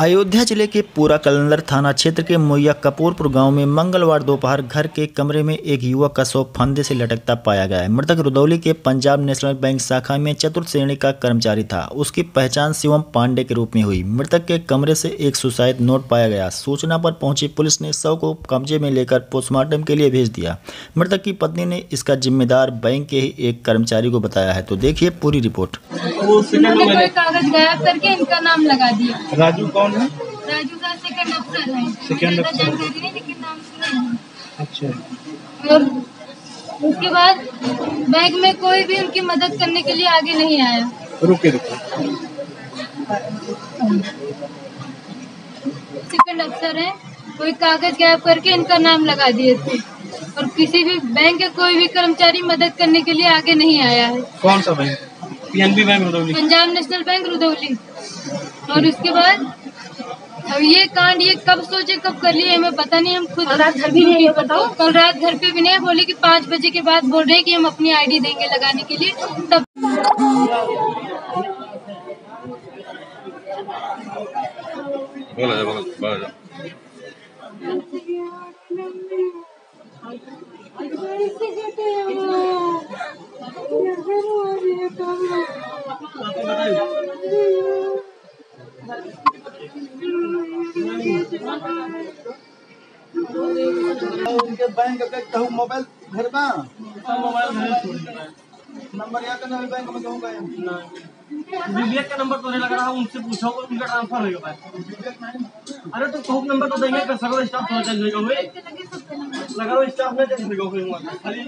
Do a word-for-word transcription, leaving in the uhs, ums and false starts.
अयोध्या जिले के पूरा कलंदर थाना क्षेत्र के मोइया कपूरपुर गांव में मंगलवार दोपहर घर के कमरे में एक युवक का शव फंदे से लटकता पाया गया है। मृतक रुदौली के पंजाब नेशनल बैंक शाखा में चतुर्थ श्रेणी का कर्मचारी था। उसकी पहचान शिवम पांडे के रूप में हुई। मृतक के कमरे से एक सुसाइड नोट पाया गया। सूचना पर पहुंची पुलिस ने शव को कब्जे में लेकर पोस्टमार्टम के लिए भेज दिया। मृतक की पत्नी ने इसका जिम्मेदार बैंक के ही एक कर्मचारी को बताया है। तो देखिए पूरी रिपोर्ट। उन्होंने कागज गायब करके इनका नाम लगा दिया। राजू कौन है? राजू का सेकंड अफसर है। सेकंड अफसर जानकारी नहीं, लेकिन नाम सुना है। अच्छा। और उसके बाद बैंक में कोई भी उनकी मदद करने के लिए आगे नहीं आया। रुके रुके सेकंड अफसर है, कोई कागज गायब करके इनका नाम लगा दिए थे और किसी भी बैंक के कोई भी कर्मचारी मदद करने के लिए आगे नहीं आया है। कौन सा bank? PNB bank Rudauli. Punjab national bank Rudauli. और उसके बाद अब ये कांड ये कब सोचे कब कर लिए हमें पता नहीं। हम खुद रात घर भी नहीं बताओ, कल रात घर पे भी नहीं। बोले कि पाँच बजे के बाद बोल रहे कि हम अपनी आईडी देंगे लगाने के लिए। तब बोला जा, बोला, बोला जा। उनके बैंक के कहूँ मोबाइल घर बा मोबाइल नंबर याद करना बैंक में कहूँ गए विवेक का नंबर तो नहीं लग रहा। उनसे पूछो उनका ट्रांसफर हो गया। अरे तो कहूँ नंबर तो देंगे कर सको स्टाफ थोड़ा चेंज होगा हुए लगा लो स्टाफ में चेंज होगा हुए खाली